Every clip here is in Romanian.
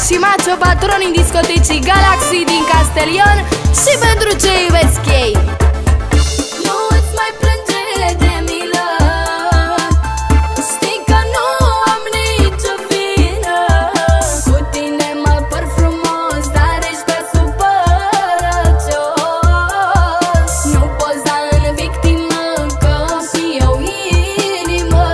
și Macio, patronii discotecii Galaxy din Castelion, și pentru ce iubesc ei. Nu îți mai plânge de milă, știi că nu am nicio vină. Cu tine mă păr frumos, dar ești prea supărăcios. Nu poți da în victimă, că și eu inimă.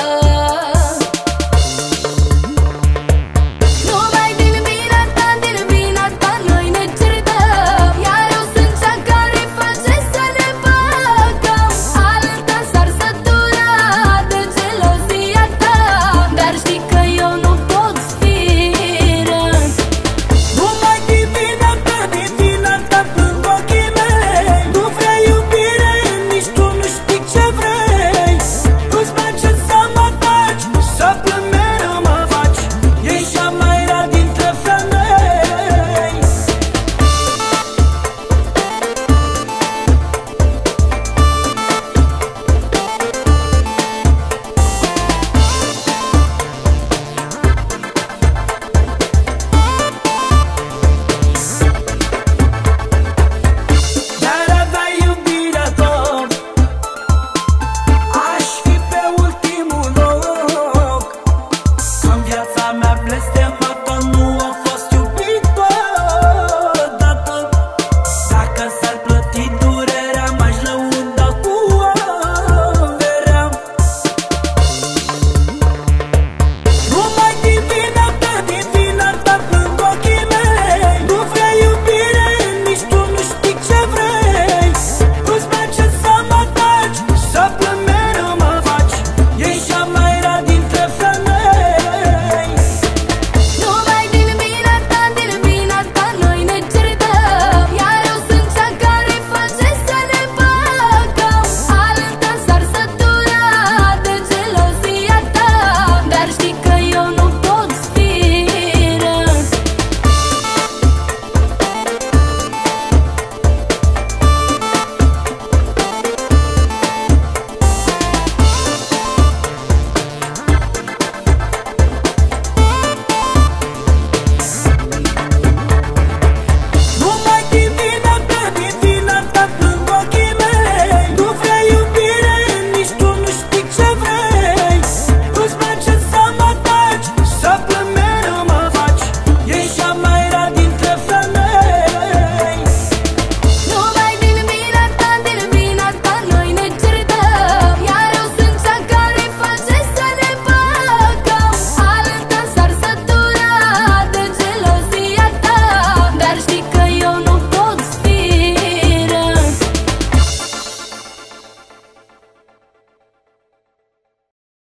Numai din vina ta noi ne certăm, iar eu sunt cea care face să ne păcăm. Alta s-ar sătura de gelozia ta, dar știi că eu nu pot fi rău. Numai din vina ta plâng ochii mei. Nu vrei iubire, nici tu nu știi ce vrei. Nu-ți place să mă taci, să plâng mereu mă faci. Ești cea mai rea dintre femei. Dar avea iubirea tot, aș fi pe ultimul loc. În viața mea blestemat